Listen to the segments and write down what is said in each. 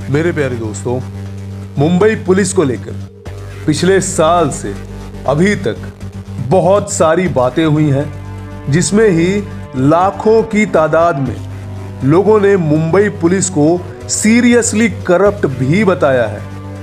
मेरे प्यारे दोस्तों, मुंबई पुलिस को लेकर पिछले साल से अभी तक बहुत सारी बातें हुई हैं, जिसमें ही लाखों की तादाद में लोगों ने मुंबई पुलिस को सीरियसली करप्ट भी बताया है।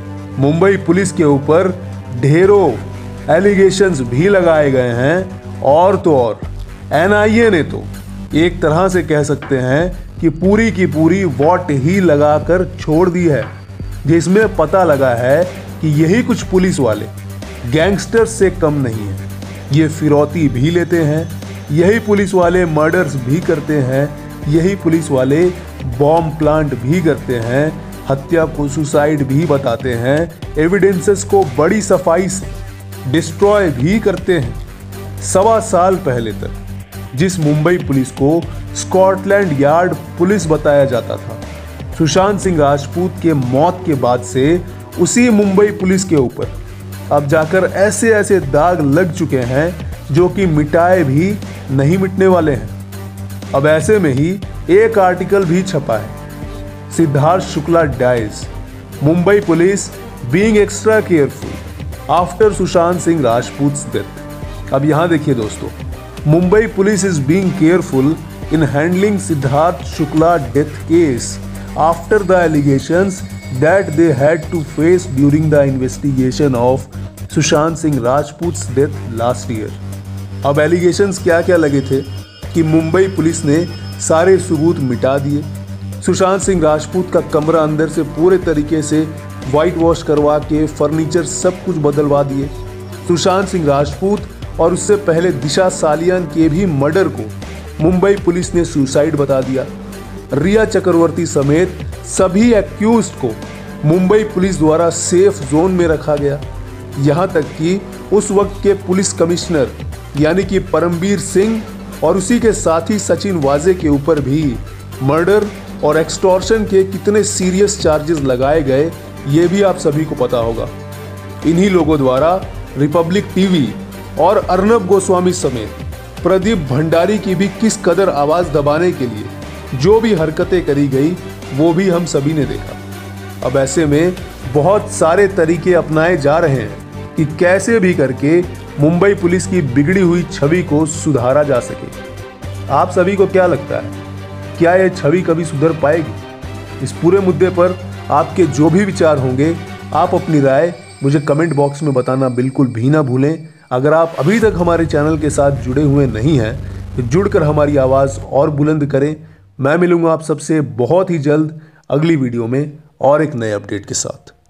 मुंबई पुलिस के ऊपर ढेरों एलिगेशंस भी लगाए गए हैं और तो और एनआईए ने तो एक तरह से कह सकते हैं कि पूरी की पूरी वॉट ही लगाकर छोड़ दी है, जिसमें पता लगा है कि यही कुछ पुलिस वाले गैंगस्टर्स से कम नहीं है। ये फिरौती भी लेते हैं, यही पुलिस वाले मर्डर्स भी करते हैं, यही पुलिस वाले बॉम्ब प्लांट भी करते हैं, हत्या को सुसाइड भी बताते हैं, एविडेंसेस को बड़ी सफाई से डिस्ट्रॉय भी करते हैं। 1.25 साल पहले तक जिस मुंबई पुलिस को स्कॉटलैंड यार्ड पुलिस बताया जाता था, सुशांत सिंह राजपूत के मौत के बाद से उसी मुंबई पुलिस के ऊपर अब जाकर ऐसे ऐसे दाग लग चुके हैं जो कि मिटाए भी नहीं मिटने वाले हैं। अब ऐसे में ही एक आर्टिकल भी छपा है, Siddharth Shukla dies, Mumbai police being extra careful after Sushant Singh Rajput death. अब यहां देखिए दोस्तों, Mumbai police is being careful in handling Siddharth Shukla death case after the allegations that they had to face during the investigation of Sushant Singh Rajput's death last year। अब allegations क्या क्या लगे थे कि मुंबई पुलिस ने सारे सबूत मिटा दिए, सुशांत सिंह राजपूत का कमरा अंदर से पूरे तरीके से वाइट वॉश करवा के फर्नीचर सब कुछ बदलवा दिए, सुशांत सिंह राजपूत और उससे पहले दिशा सालियान के भी मर्डर को मुंबई पुलिस ने सुसाइड बता दिया, रिया चक्रवर्ती समेत सभी एक्यूज्ड को मुंबई पुलिस द्वारा सेफ जोन में रखा गया। यहां तक कि उस वक्त के पुलिस कमिश्नर यानी कि परमबीर सिंह और उसी के साथी सचिन वाजे के ऊपर भी मर्डर और एक्सटॉर्शन के कितने सीरियस चार्जेस लगाए गए ये भी आप सभी को पता होगा। इन्हीं लोगों द्वारा रिपब्लिक टीवी और अर्नब गोस्वामी समेत प्रदीप भंडारी की भी किस कदर आवाज दबाने के लिए जो भी हरकतें करी गई वो भी हम सभी ने देखा। अब ऐसे में बहुत सारे तरीके अपनाए जा रहे हैं कि कैसे भी करके मुंबई पुलिस की बिगड़ी हुई छवि को सुधारा जा सके। आप सभी को क्या लगता है, क्या ये छवि कभी सुधर पाएगी? इस पूरे मुद्दे पर आपके जो भी विचार होंगे, आप अपनी राय मुझे कमेंट बॉक्स में बताना बिल्कुल भी ना भूलें। अगर आप अभी तक हमारे चैनल के साथ जुड़े हुए नहीं हैं तो जुड़कर हमारी आवाज़ और बुलंद करें। मैं मिलूंगा आप सबसे बहुत ही जल्द अगली वीडियो में और एक नए अपडेट के साथ।